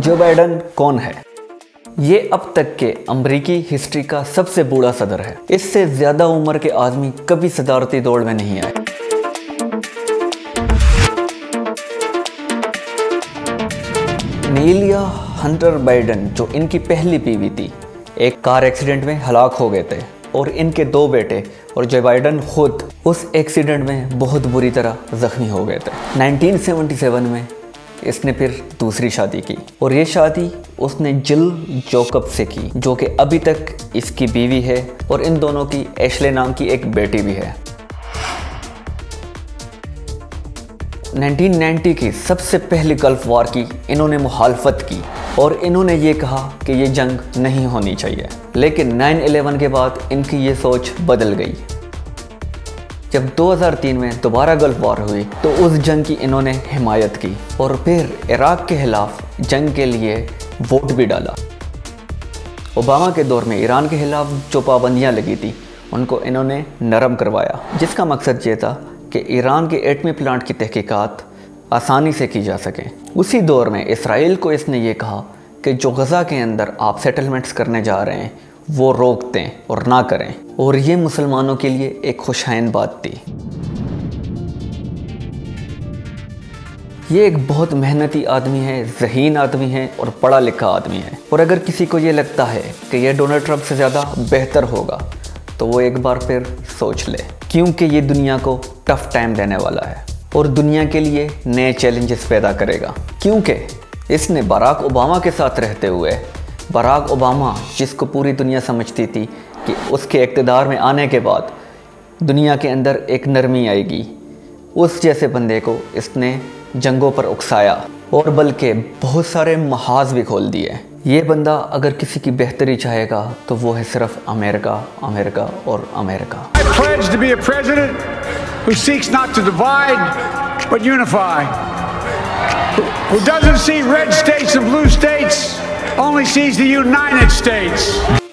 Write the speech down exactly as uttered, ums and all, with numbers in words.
जो बाइडन कौन है? ये अब तक के अमेरिकी हिस्ट्री का सबसे बूढ़ा सदर है। इससे ज्यादा उम्र के आदमी कभी सदारती दौड़ में नहीं आए। नीलिया हंटर बाइडन, जो इनकी पहली बीवी थी, एक कार एक्सीडेंट में हलाक हो गए थे और इनके दो बेटे और जो बाइडन खुद उस एक्सीडेंट में बहुत बुरी तरह जख्मी हो गए थे। उन्नीस सौ सतहत्तर में इसने फिर दूसरी शादी की और ये शादी उसने जिल जोकब से की, जो कि अभी तक इसकी बीवी है और इन दोनों की एशले नाम की एक बेटी भी है। उन्नीस सौ नब्बे की सबसे पहली गल्फ वॉर की इन्होंने मुखालफत की और इन्होंने ये कहा कि ये जंग नहीं होनी चाहिए। लेकिन नौ इलेवन के बाद इनकी ये सोच बदल गई। जब दो हज़ार तीन में दोबारा गल्फ वॉर हुई तो उस जंग की इन्होंने हिमायत की और फिर इराक के खिलाफ जंग के लिए वोट भी डाला। ओबामा के दौर में ईरान के खिलाफ जो पाबंदियां लगी थी उनको इन्होंने नरम करवाया, जिसका मकसद ये था कि ईरान के एटमी प्लांट की तहकीकात आसानी से की जा सके। उसी दौर में इसराइल को इसने ये कहा कि जो गज़ा के अंदर आप सेटलमेंट्स करने जा रहे हैं वो रोक दें और ना करें, और ये मुसलमानों के लिए एक खुशहाइन बात थी। ये एक बहुत मेहनती आदमी है, ज़हीन आदमी है और पढ़ा लिखा आदमी है। और अगर किसी को ये लगता है कि ये डोनाल्ड ट्रंप से ज़्यादा बेहतर होगा तो वो एक बार फिर सोच ले, क्योंकि ये दुनिया को टफ टाइम देने वाला है और दुनिया के लिए नए चैलेंजेस पैदा करेगा। क्योंकि इसने बराक ओबामा के साथ रहते हुए, बराक ओबामा जिसको पूरी दुनिया समझती थी कि उसके इक़्तिदार में आने के बाद दुनिया के अंदर एक नरमी आएगी, उस जैसे बंदे को इसने जंगों पर उकसाया और बल्कि बहुत सारे महाज भी खोल दिए। ये बंदा अगर किसी की बेहतरी चाहेगा तो वो है सिर्फ अमेरिका, अमेरिका और America. I pledge to be a president who seeks not to divide but unify, who doesn't see red states and blue states, only sees the United States.